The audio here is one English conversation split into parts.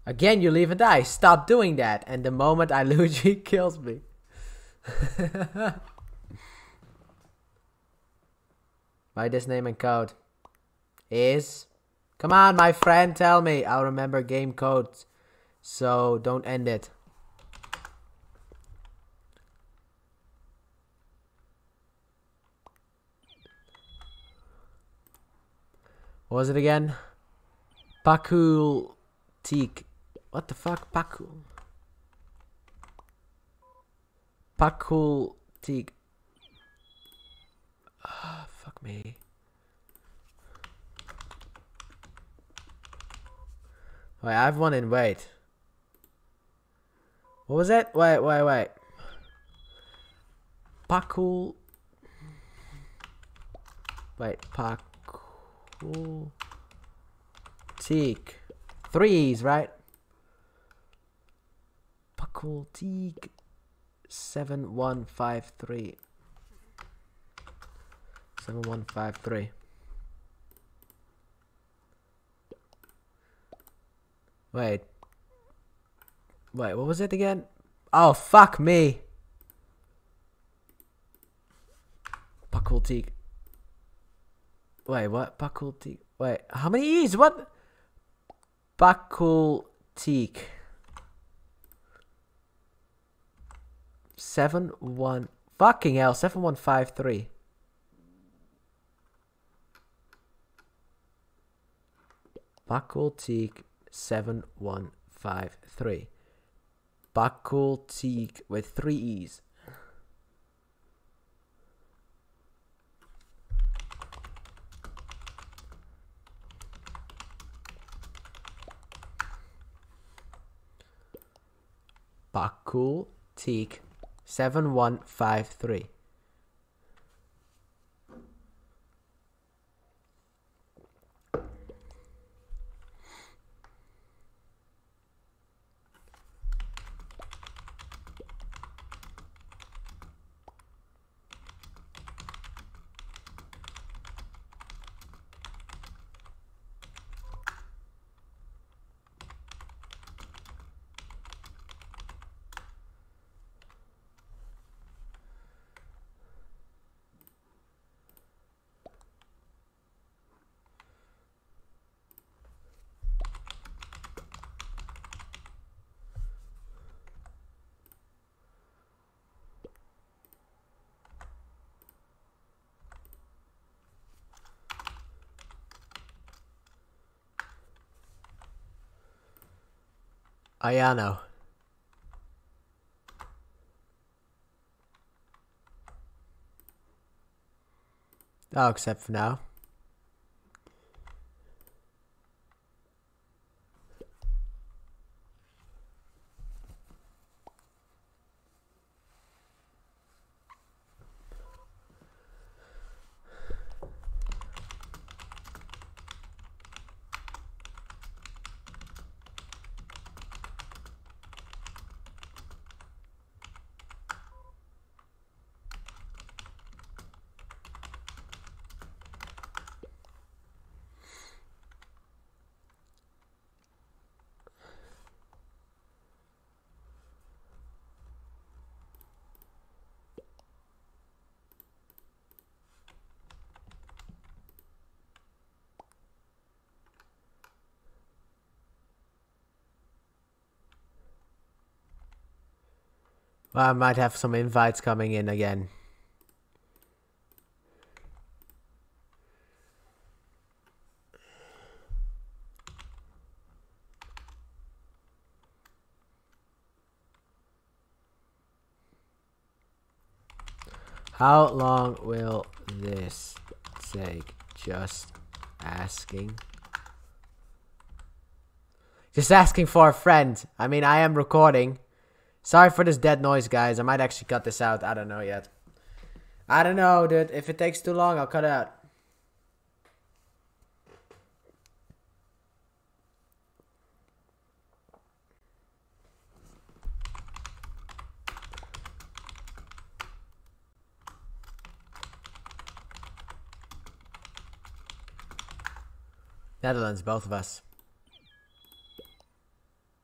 Again, you leave and die. Stop doing that. And the moment I lose, he kills me. My this name and code is... Come on, my friend, tell me. I'll remember game codes. So, don't end it. What was it again? Pakul Teak. What the fuck? Pakul Teak. Ah, fuck me. Wait, I have one in wait. What was it? Wait. Pakul. Wait, Pakul Teak. 3's, right? Pakul Teak 7153. 7153. Wait, what was it again? Oh, fuck me. Pakul Teak. Wait, what? Pakul Teak. Wait, how many E's? What? Pakul Teak. 71. Fucking hell, 7153. Pakul Teak 7153. Pakul Teak with 3 E's. Pakul Teak 7153. Ayano. Oh, except for now. Well, I might have some invites coming in again. How long will this take? Just asking. Just asking for a friend. I mean, I am recording. Sorry for this dead noise, guys. I might actually cut this out. I don't know yet. I don't know, dude. If it takes too long, I'll cut it out. Netherlands, both of us.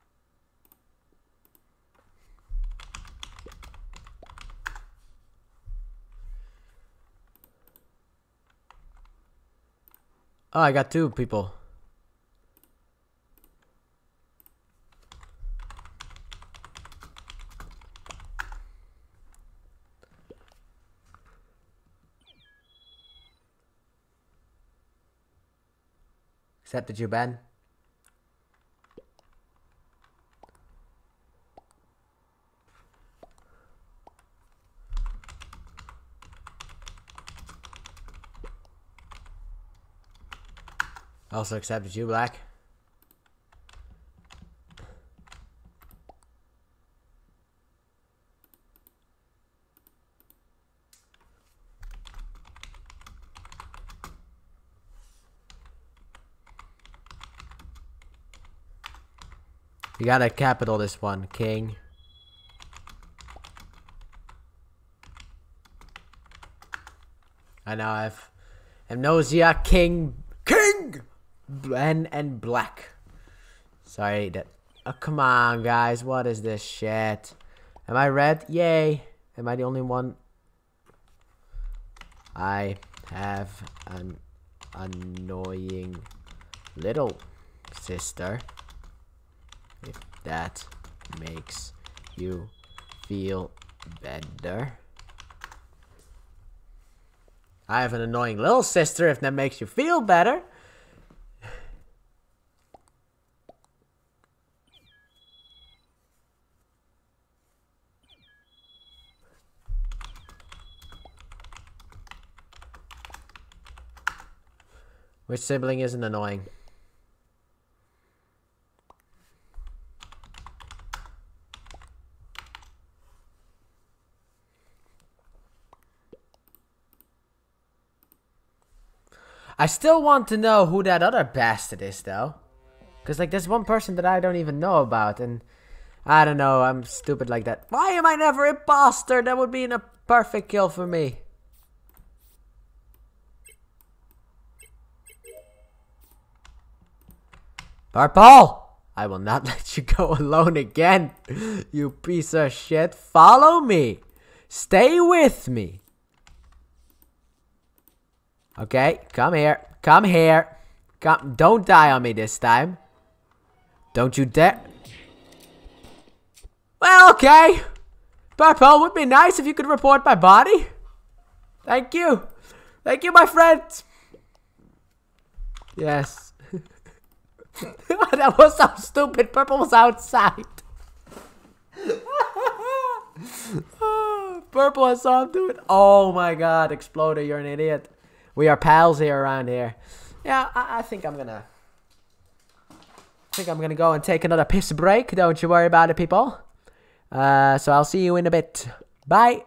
Oh, I got 2 people. Accepted you, Ben. Also accepted you, Black. You gotta capital this one, King. I know I've Amnesia King and Black. Sorry that. Oh, come on, guys. What is this shit? Am I red? Yay. Am I the only one? I have an annoying little sister. If that makes you feel better. I have an annoying little sister, if that makes you feel better. Which sibling isn't annoying? I still want to know who that other bastard is, though. Because, like, there's one person that I don't even know about, and I don't know, I'm stupid like that. Why am I never imposter? That would be a perfect kill for me. Purple! I will not let you go alone again, you piece of shit. Follow me. Stay with me. Okay, come here. Come here. Come. Don't die on me this time. Don't you dare. Well, okay. Purple, would be nice if you could report my body. Thank you. Thank you, my friend. Yes. That was so stupid. Purple was outside. Purple, I saw him do it. Oh my god, Exploder, you're an idiot. We are pals here around here. Yeah, I think I'm gonna go and take another piss break. Don't you worry about it, people. So I'll see you in a bit. Bye.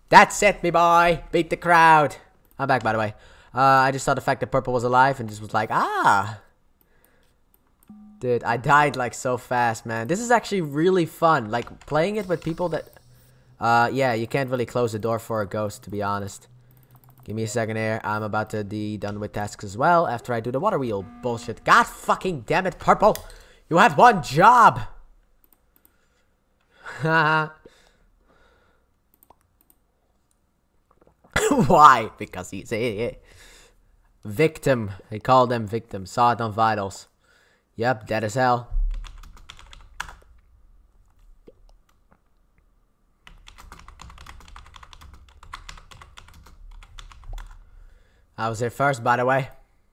That's it, me boy. Beat the crowd. I'm back, by the way. I just saw the fact that purple was alive and just was like, ah. Dude, I died like so fast, man. This is actually really fun. Like, playing it with people that... yeah, you can't really close the door for a ghost, to be honest. Give me a second here. I'm about to be done with tasks as well after I do the water wheel bullshit. God fucking damn it, purple. You had one job. Why? Because he's a victim. They call them victims. Saw it on Vitals. Yep, dead as hell. I was here first, by the way.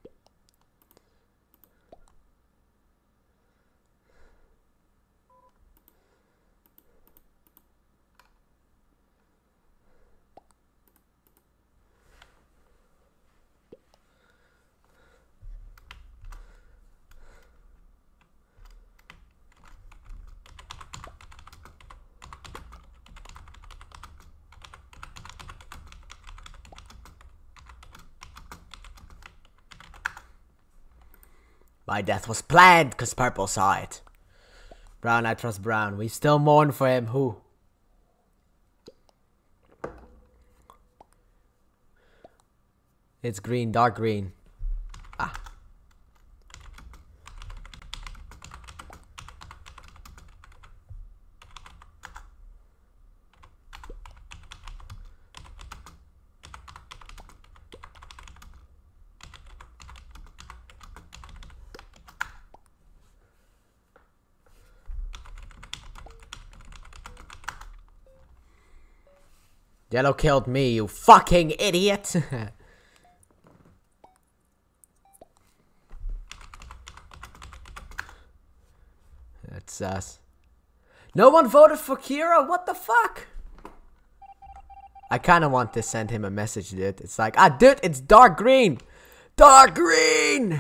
My death was planned because purple saw it. Brown, I trust Brown. We still mourn for him. Who? It's green, dark green. Ah. Yellow killed me, you fucking idiot! That's us. No one voted for Kira? What the fuck? I kinda want to send him a message, dude. It's like, ah, dude, it's dark green! Dark green! I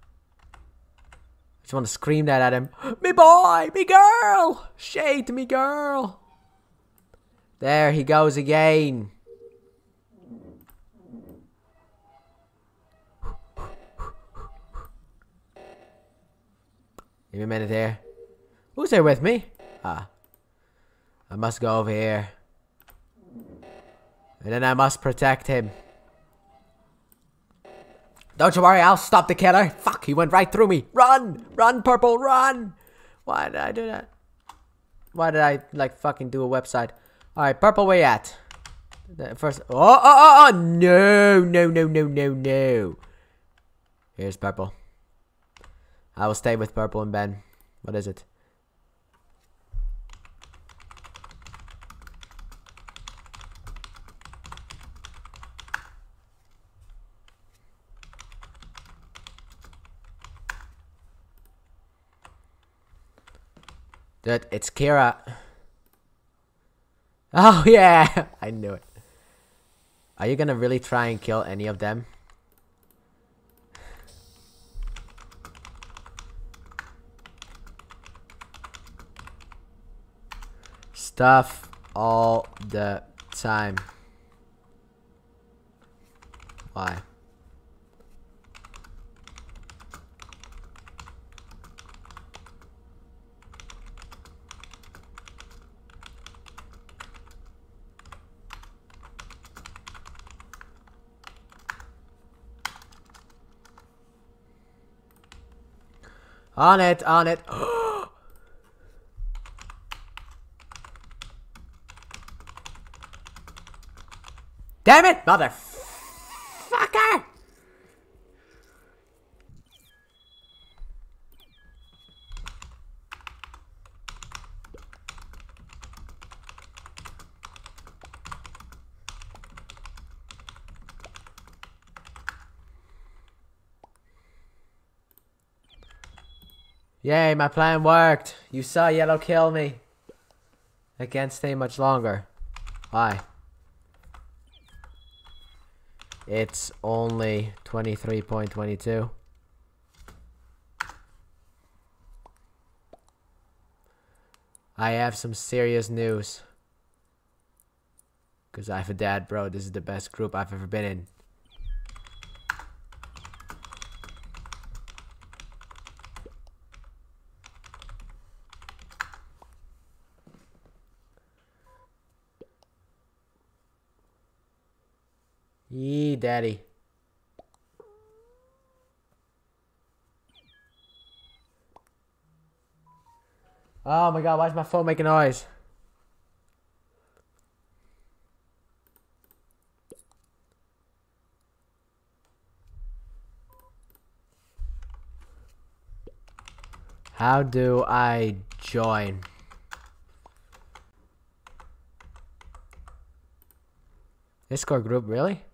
just want to scream that at him. Me boy! Me girl! Shade me girl! There he goes again. Give me a minute here. Who's here with me? Ah. I must go over here. And then I must protect him. Don't you worry, I'll stop the killer. Fuck, he went right through me. Run! Run, purple, run! Why did I do that? Why did I, like, fucking do a website? Alright, purple, where you at? First, oh, no, no, no, no, no, no. Here's purple. I will stay with purple and Ben. What is it? Dude, it's Kira. Oh, yeah. I knew it. Are you gonna really try and kill any of them? Stuff all the time. Why? On it, on it. Damn it, motherfucker! Yay, my plan worked. You saw yellow kill me. I can't stay much longer. Why? It's only 23.22. I have some serious news. Cause I have a dad, bro. This is the best group I've ever been in. Yee, daddy. Oh my god, why is my phone making noise? How do I join? Discord group, really?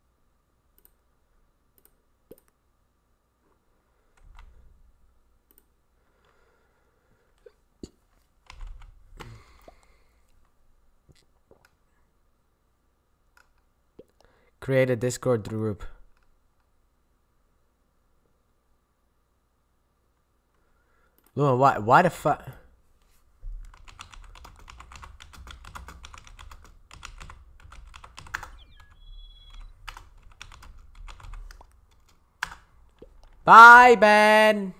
Create a Discord group. Luan, why the fuck? Bye, Ben.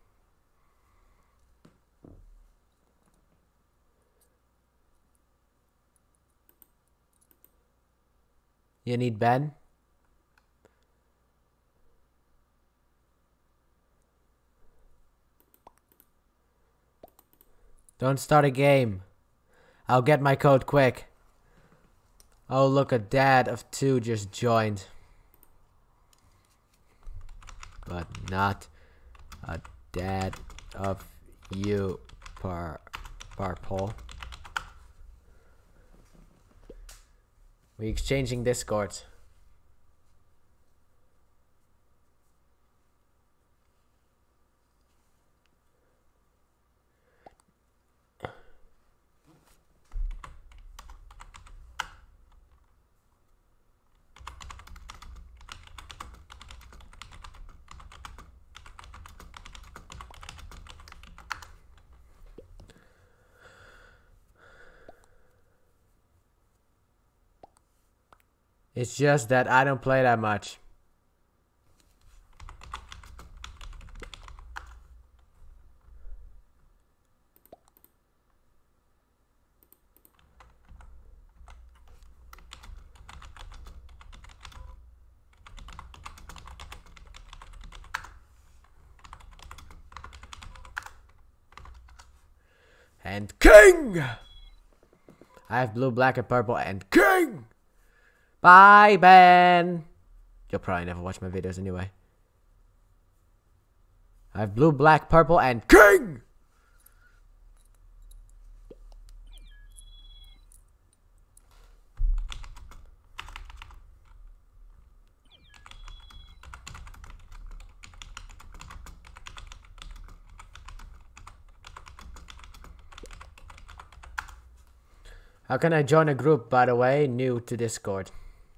You need Ben? Don't start a game. I'll get my code quick. Oh, look, a dad of 2 just joined. But not a dad of you, Purple. We exchanging Discords. It's just that I don't play that much. And king! I have blue, black, and purple, and king! Bye, Ben! You'll probably never watch my videos anyway. I have blue, black, purple, and king! How can I join a group, by the way? New to Discord.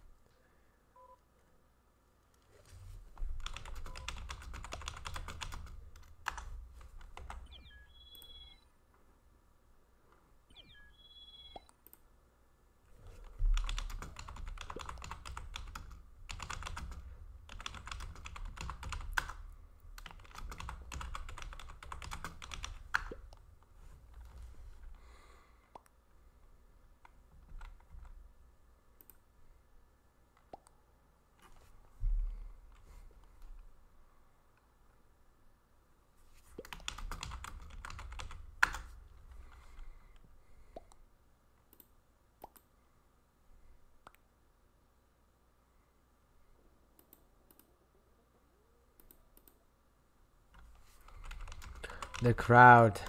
The crowd.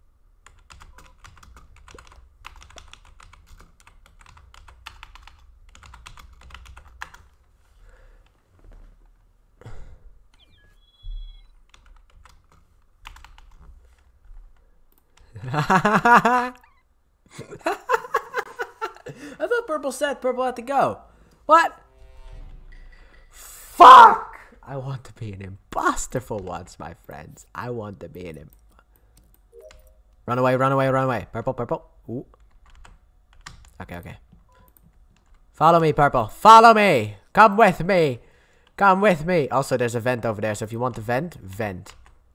I thought Purple said Purple had to go. What? Fuck! I want to be an imposter for once, my friends. I want to be an imposter. Run away, run away, run away. Purple, purple. Ooh. Okay, okay. Follow me, Purple. Follow me. Come with me. Come with me. Also, there's a vent over there, so if you want to vent, vent.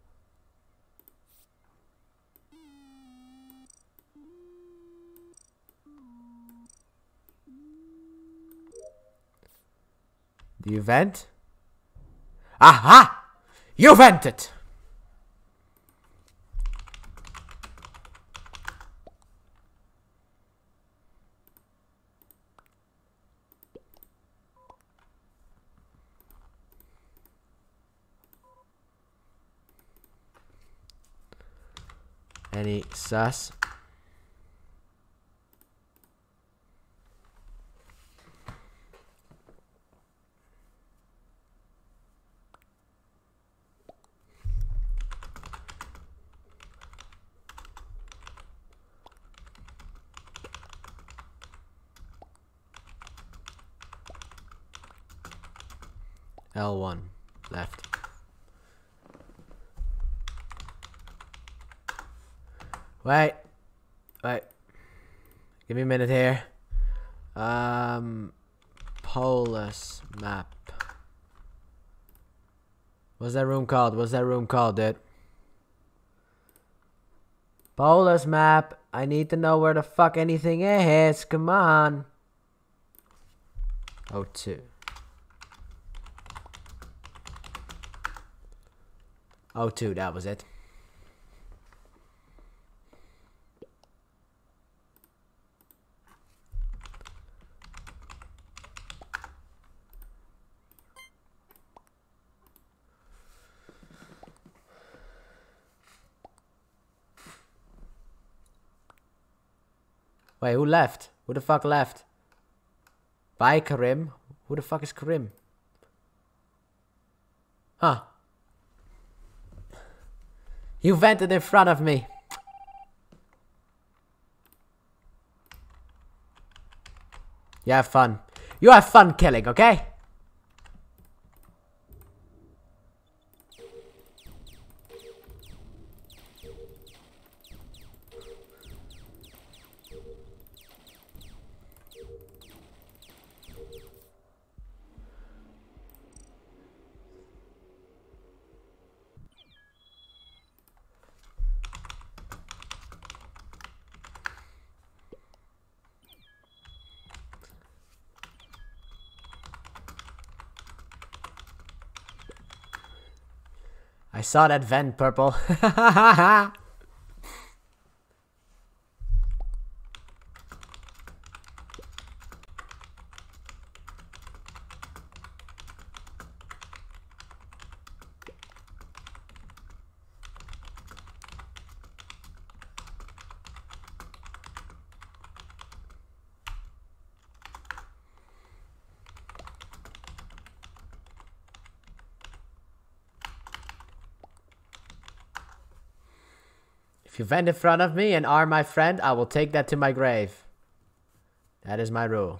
Do you vent? Aha! You vented! Any sus? L1 left. Wait. Give me a minute here. Polus map. What's that room called? What's that room called, dude? Polus map. I need to know where the fuck anything is. Come on. O2. O2, that was it. Wait, who left? Who the fuck left? Bye, Karim. Who the fuck is Karim? Huh. You vented in front of me. You have fun. You have fun killing, okay? I saw that vent, Purple. If you vent in front of me and are my friend, I will take that to my grave. That is my rule.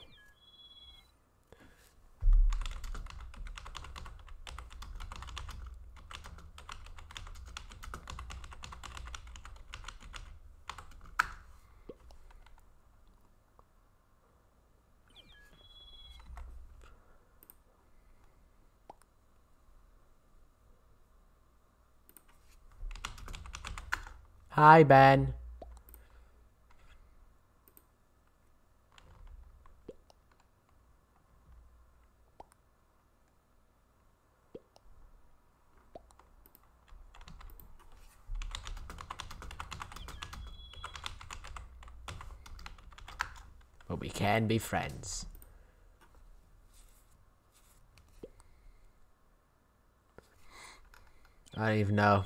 Hi, Ben. But we can be friends. I don't even know.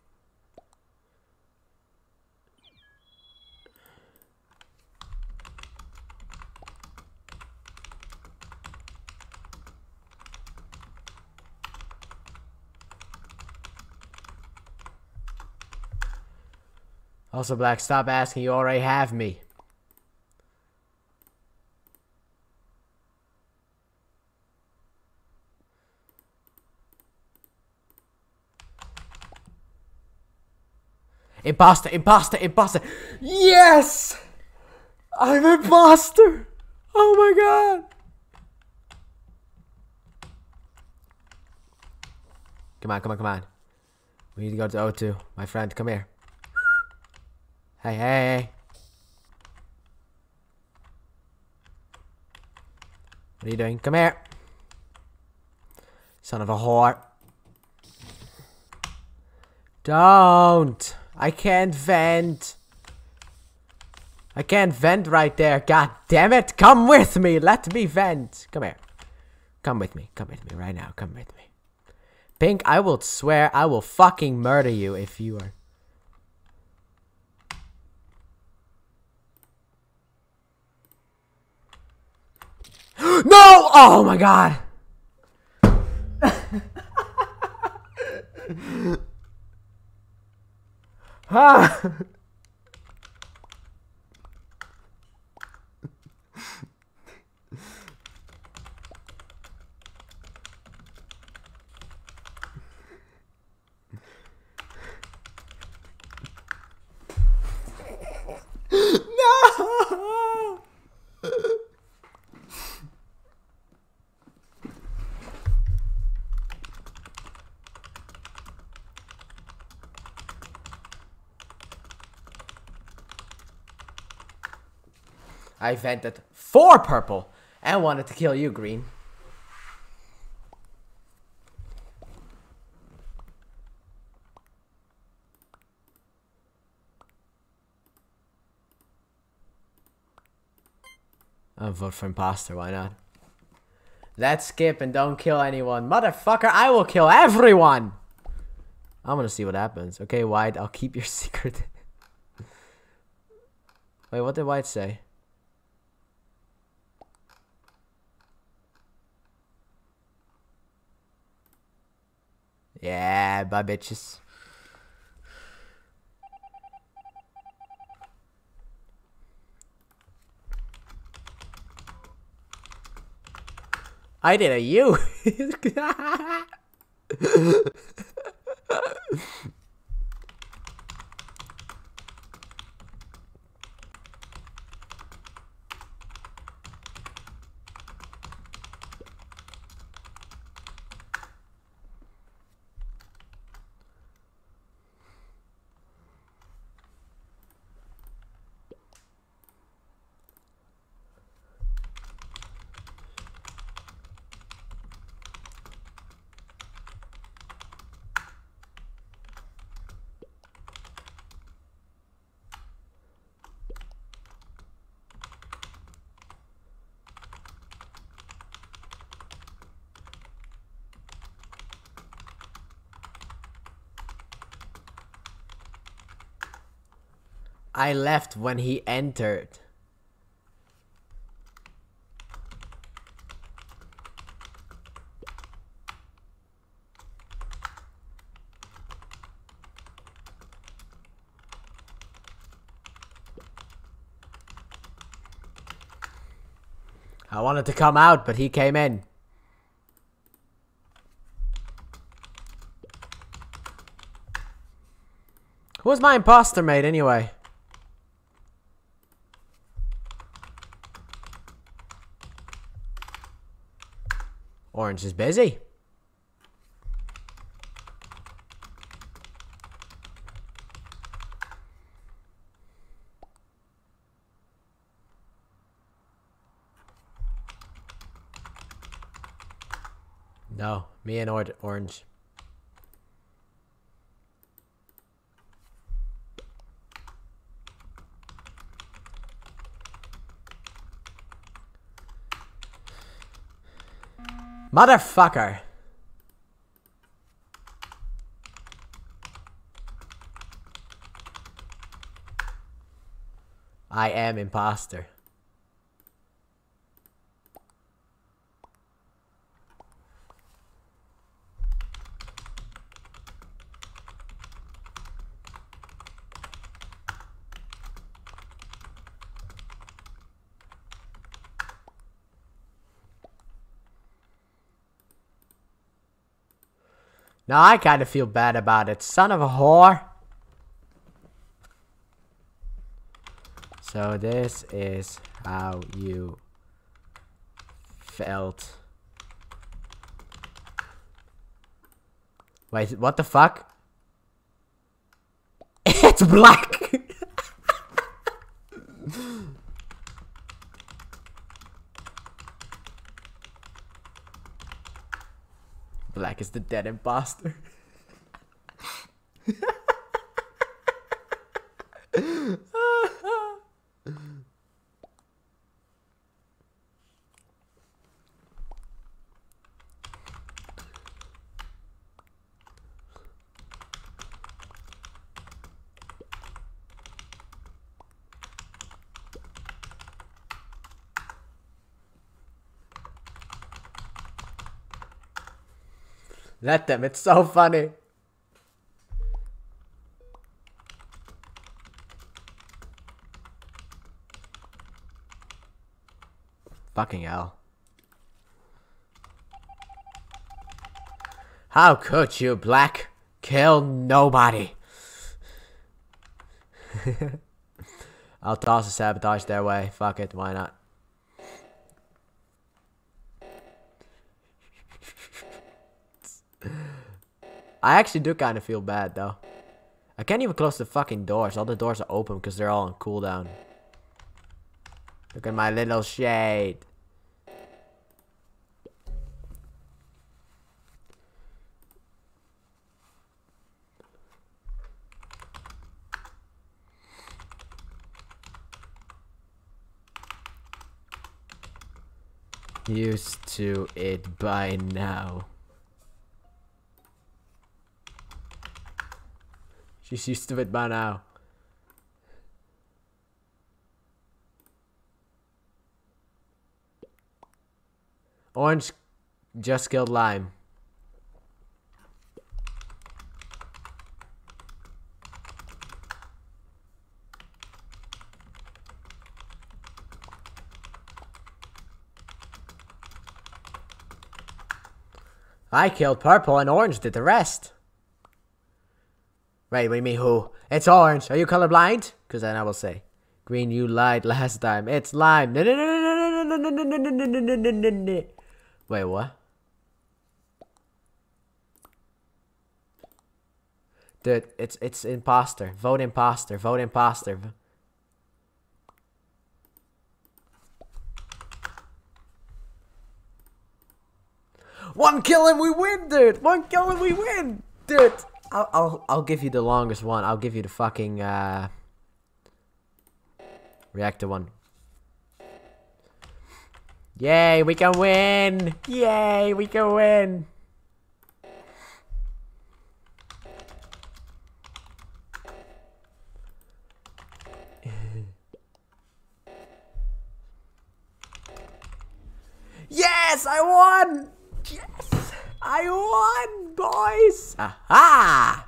Also, Black, stop asking. You already have me. Imposter, imposter, imposter. Yes! I'm imposter! Oh my god! Come on, come on, come on. We need to go to O2. My friend, come here. Hey, hey, hey. What are you doing? Come here. Son of a whore. Don't. I can't vent. I can't vent right there. God damn it. Come with me. Let me vent. Come here. Come with me. Come with me right now. Come with me. Pink, I will swear I will fucking murder you if you are. No! Oh my god. Ah. No! I vented for purple and wanted to kill you, green. I'll vote for imposter, why not? Let's skip and don't kill anyone. Motherfucker, I will kill everyone! I'm gonna see what happens. Okay, White, I'll keep your secret. Wait, what did White say? Yeah, bye bitches. I did a you. I left when he entered. I wanted to come out, but he came in. Who was my imposter mate anyway? Orange is busy. No, me and Orange. Motherfucker. I am imposter. Now I kind of feel bad about it. Son of a whore. So this is how you felt Wait, what the fuck? It's black! Black is the dead imposter. Let them, it's so funny. Fucking hell. How could you, Black, kill nobody? I'll toss a sabotage their way. Fuck it, why not? I actually do kind of feel bad though. I can't even close the fucking doors. All the doors are open because they're all on cooldown. Look at my little shade. Used to it by now. She's used to it by now. Orange just killed Lime. I killed Purple and Orange did the rest. Wait, what do you mean who? It's Orange. Are you colorblind? Because then I will say, Green, you lied last time. It's Lime. Wait, what? Dude, it's imposter. Vote imposter. Vote imposter. One kill and we win, dude. One kill and we win, dude. I'll give you the longest one. I'll give you the fucking reactor one. Yay, we can win! Yay, we can win! Yes, I won! Yes! I won, boys! Aha!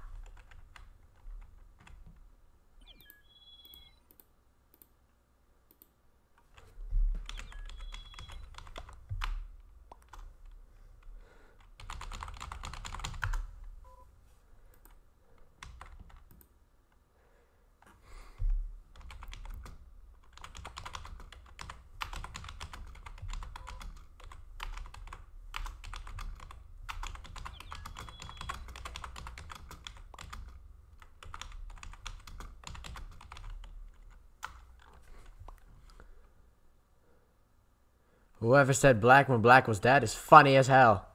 Whoever said black when black was dead is funny as hell.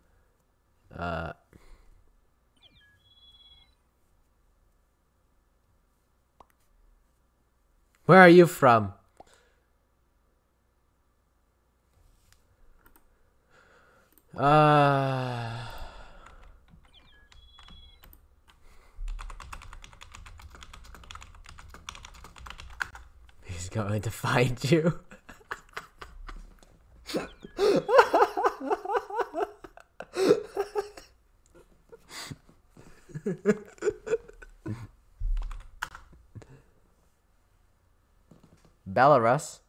Where are you from? He's going to find you. Belarus.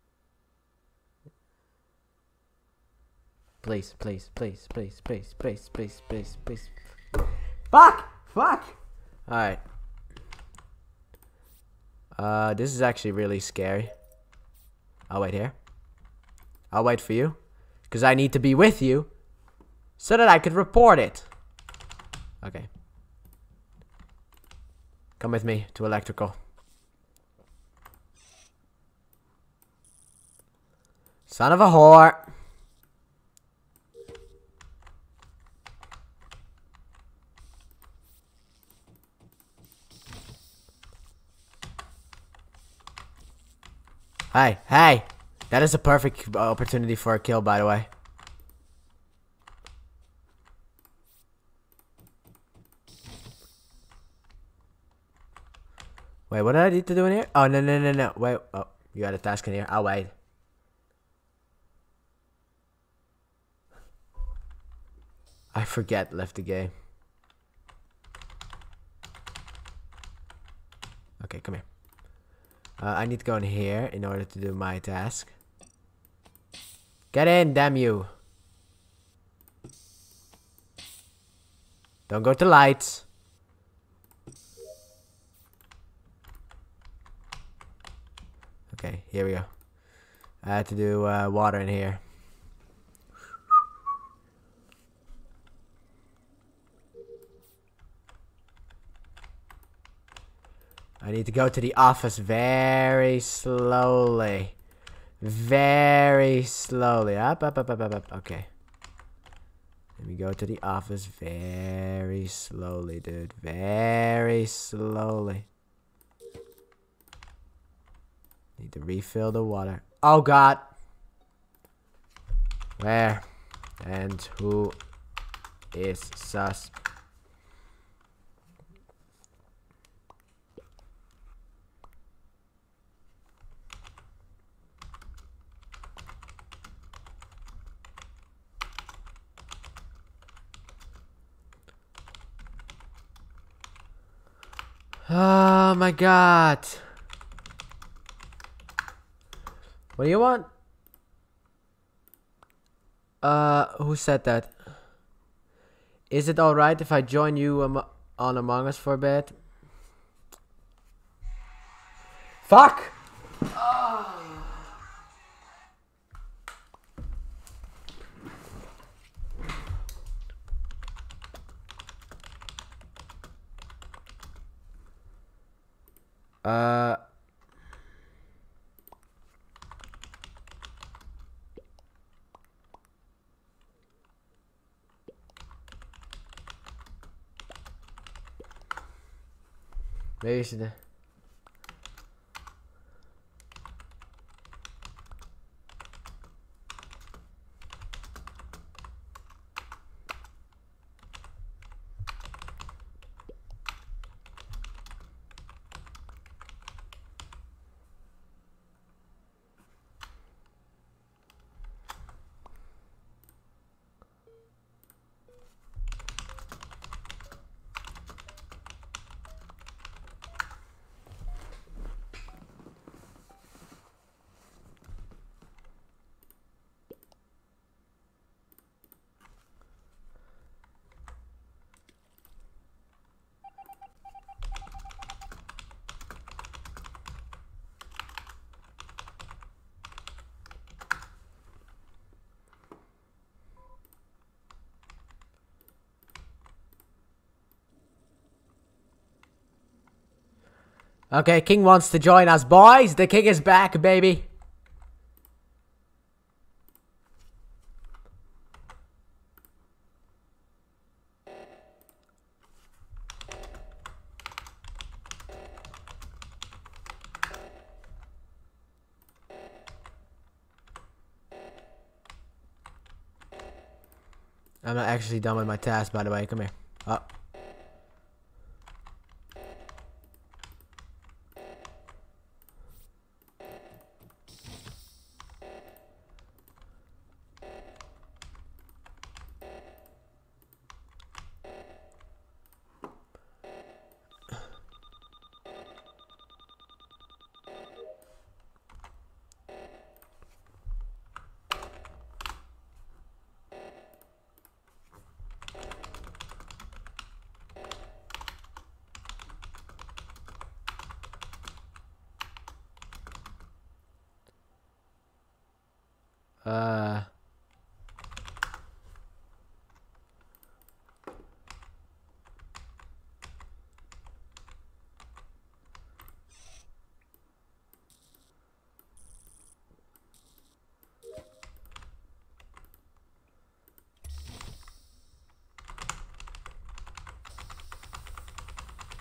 Please, please, please, please, please, please, please, please, please. Fuck! Fuck! Alright. This is actually really scary. I'll wait here. I'll wait for you. Because I need to be with you. So that I could report it. Okay. Come with me to electrical. Son of a whore. Hey, hey. That is a perfect opportunity for a kill, by the way. Wait, what did I need to do in here? Oh, no, no, no, no. Wait. Oh, you got a task in here. I'll wait. I forget, left the game. Okay, come here. I need to go in here in order to do my task. Get in, damn you. Don't go to lights. Okay, here we go. I had to do water in here. I need to go to the office very slowly. Very slowly. Up, up, up, up, up, up. Okay. Let me go to the office very slowly, dude. Very slowly. Need to refill the water. Oh, God. Where and who is sus? Oh my God. What do you want? Who said that? Is it alright if I join you on Among Us for a bit? Fuck! Maybe you should. Okay, King wants to join us, boys. The King is back, baby. I'm not actually done with my task, by the way. Come here. Oh.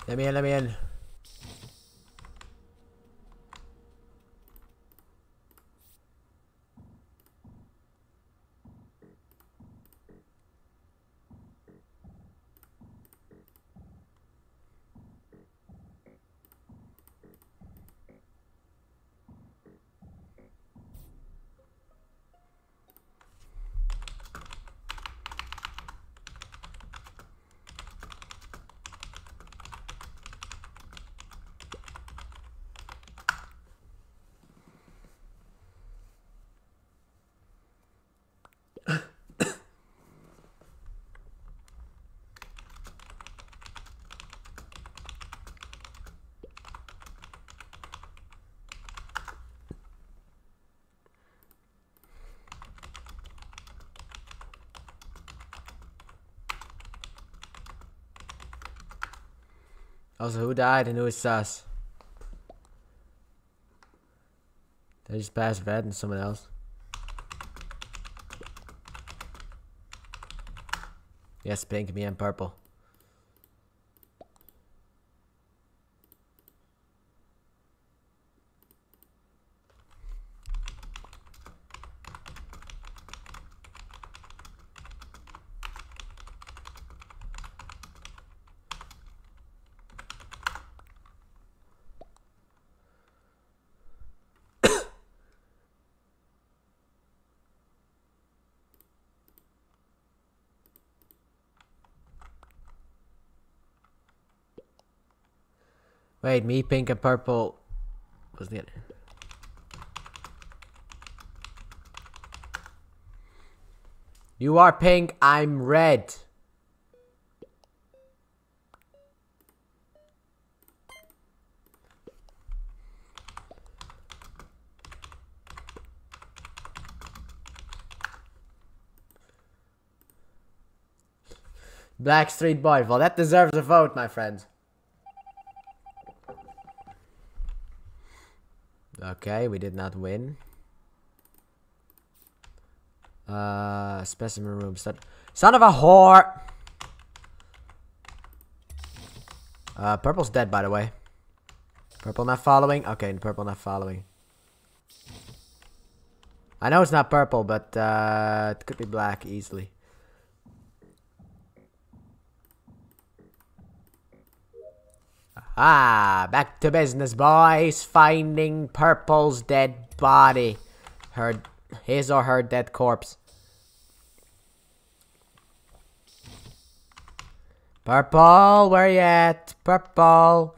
Let me in, let me in. Also, who died and who is sus? Did I just pass red and someone else? Yes, pink, me and purple. Wait, me, pink, and purple. Was the other? You are pink, I'm red. Blackstreet Boys. Well, that deserves a vote, my friends. Okay, we did not win. Specimen room. Son of a whore! Purple's dead, by the way. Purple not following? Okay, purple not following. I know it's not purple, but it could be black easily. Ah, back to business, boys. Finding purple's dead body. His or her dead corpse. Purple, where you at? Purple.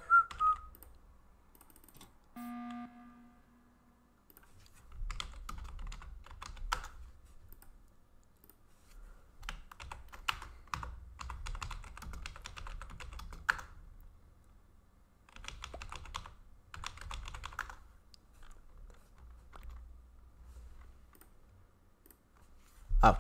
Oh.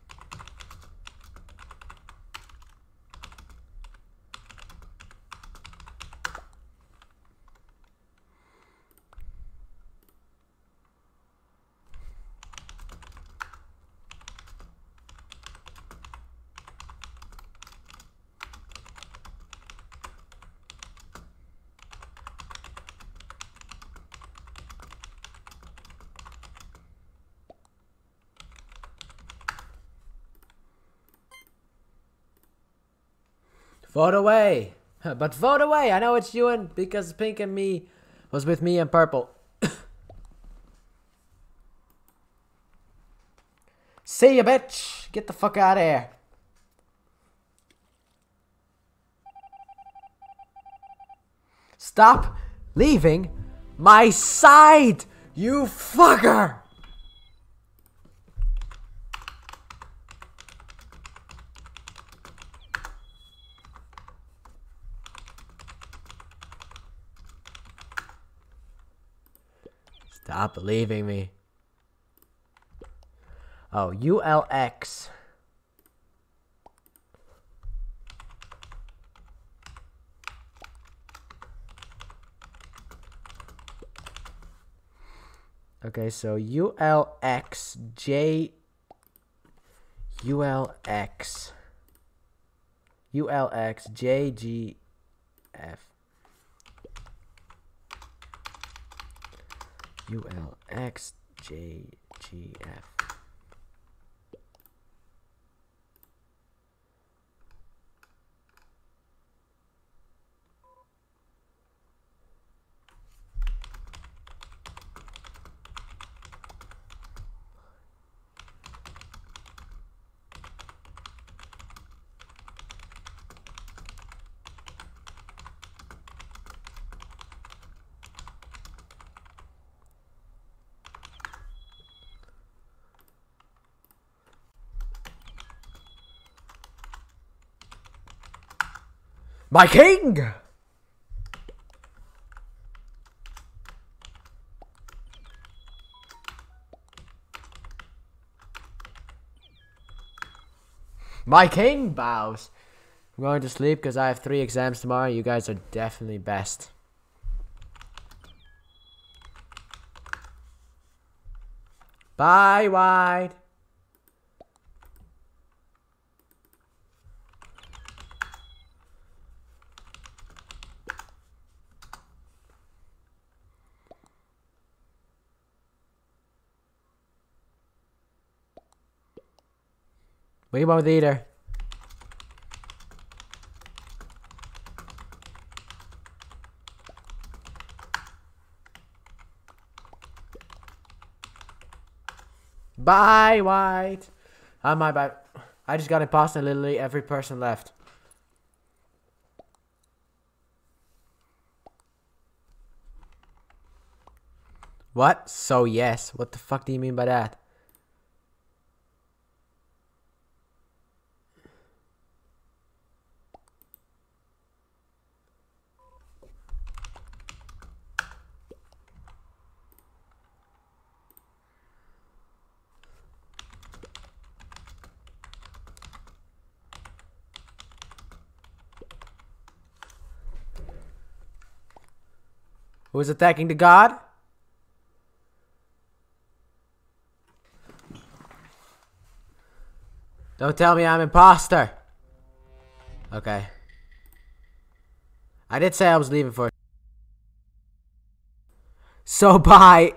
Vote away. But vote away. I know it's you and because pink and me was with me and purple. See ya, bitch. Get the fuck out of here. Stop leaving my side, you fucker. Stop leaving me. Oh, ULX. Okay, so ULX JG F U L X J G F. My king! My king bows. I'm going to sleep because I have 3 exams tomorrow. You guys are definitely best. Bye, White. We won't either. Bye, White. My bad. I just got imposter and literally every person left. What? So yes. What the fuck do you mean by that? Who's attacking the god? Don't tell me I'm imposter. Okay. I did say I was leaving for. So bye.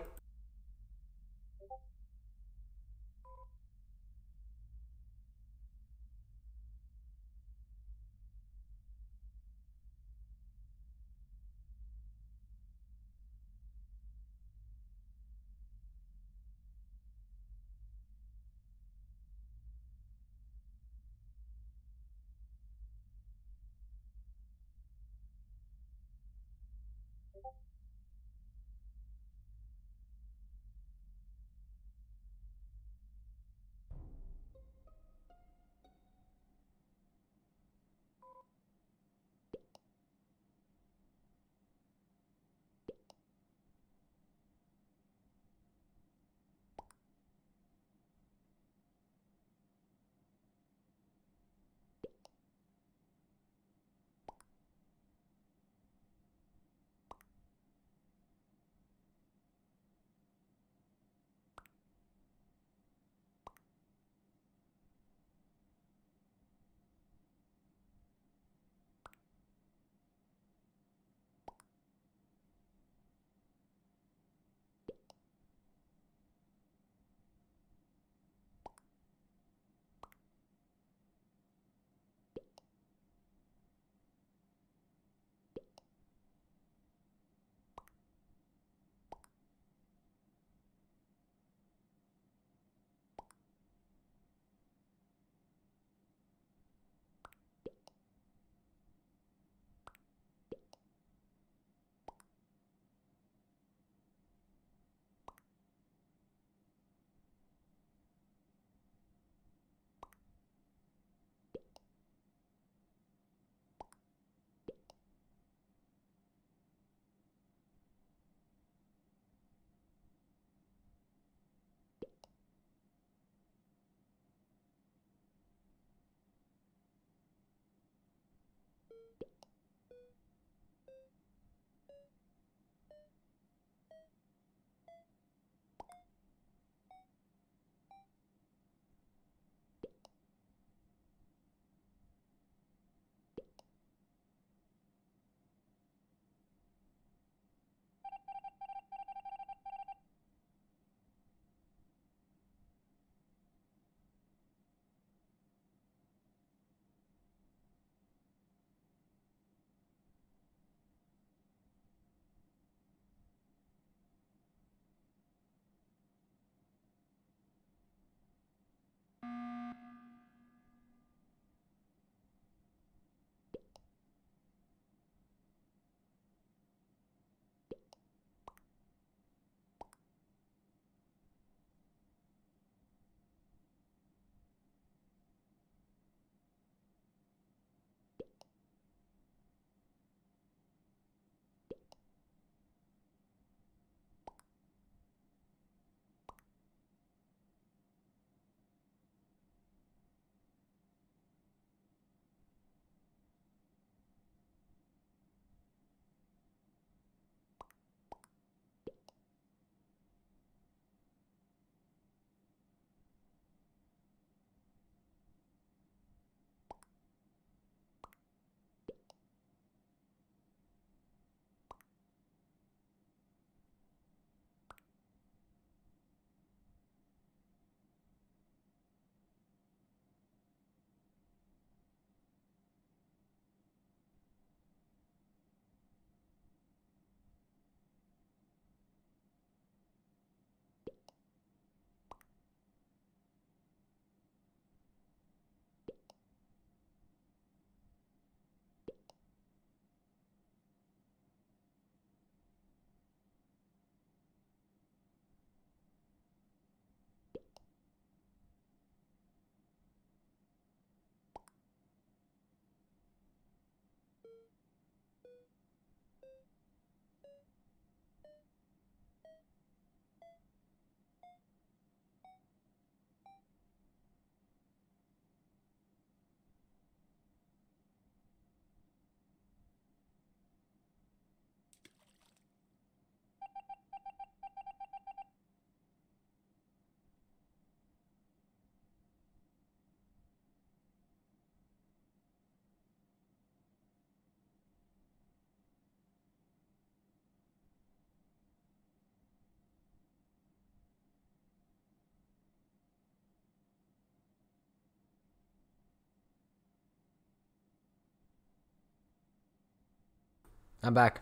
I'm back.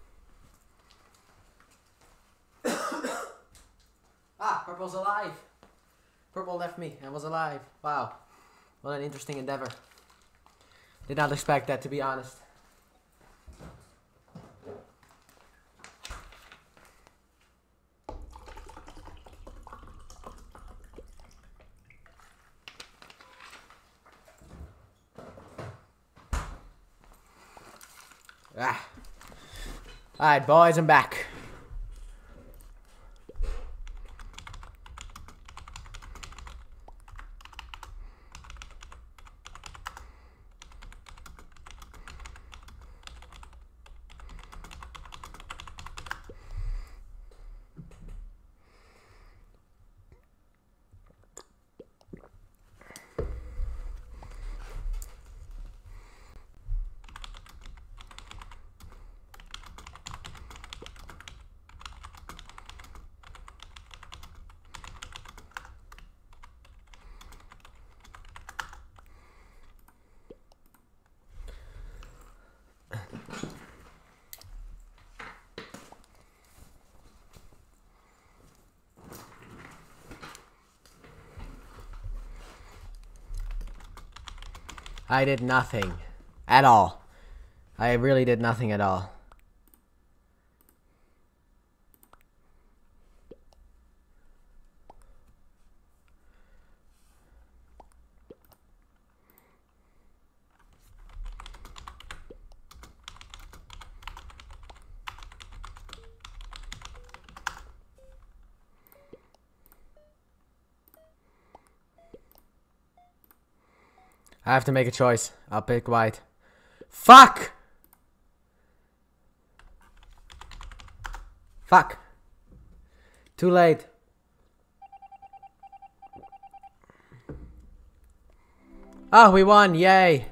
Purple's alive. Purple left me and was alive. Wow. What an interesting endeavor. Did not expect that, to be honest. Alright, boys, I'm back. I did nothing. At all. I really did nothing at all. I have to make a choice. I'll pick white. Fuck! Fuck. Too late. Oh, we won. Yay.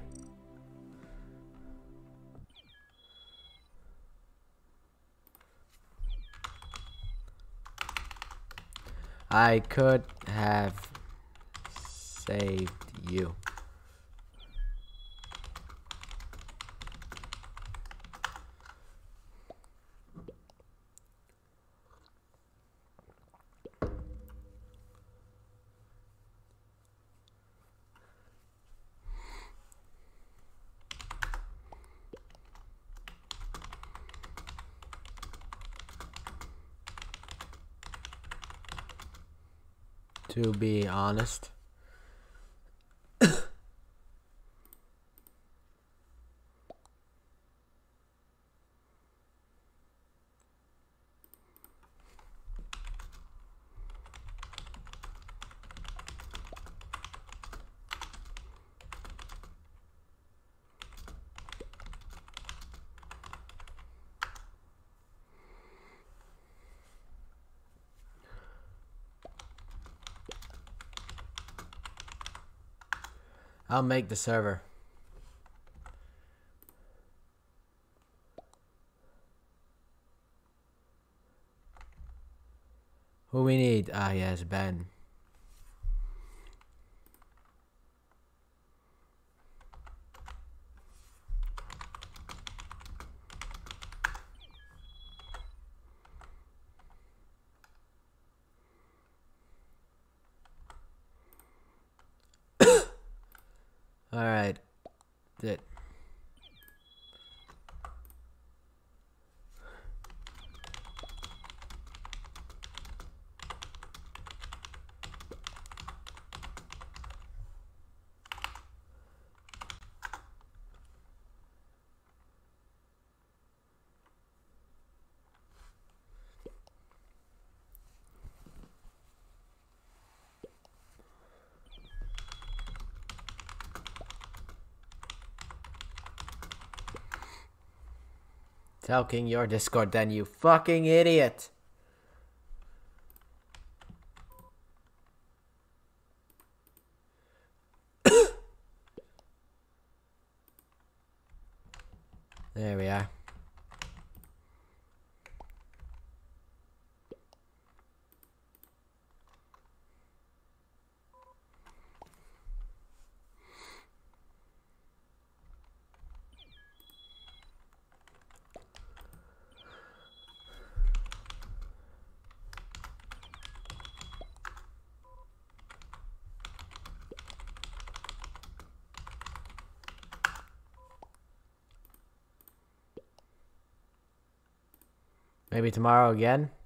I could have saved you. To be honest. I'll make the server. Who we need? Ah, yes, Ben. Alright. That. Tell King your Discord then, you fucking idiot. There we are. Maybe tomorrow again.